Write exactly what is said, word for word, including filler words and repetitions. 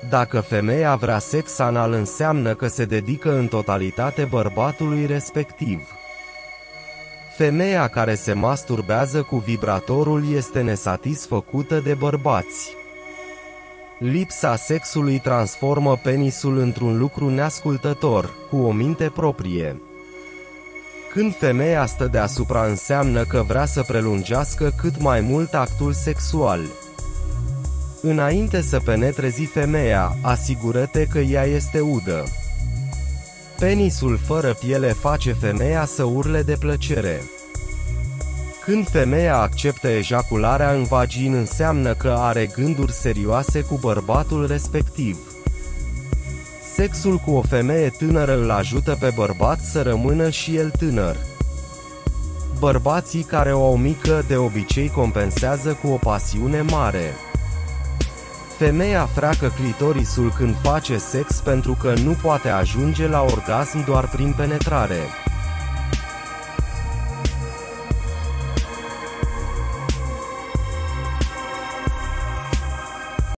Dacă femeia vrea sex anal, înseamnă că se dedică în totalitate bărbatului respectiv. Femeia care se masturbează cu vibratorul este nesatisfăcută de bărbați. Lipsa sexului transformă penisul într-un lucru neascultător, cu o minte proprie. Când femeia stă deasupra, înseamnă că vrea să prelungească cât mai mult actul sexual. Înainte să penetrezi femeia, asigură-te că ea este udă. Penisul fără piele face femeia să urle de plăcere. Când femeia acceptă ejacularea în vagin, înseamnă că are gânduri serioase cu bărbatul respectiv. Sexul cu o femeie tânără îl ajută pe bărbat să rămână și el tânăr. Bărbații care o au mică de obicei compensează cu o pasiune mare. Femeia freacă clitorisul când face sex pentru că nu poate ajunge la orgasm doar prin penetrare.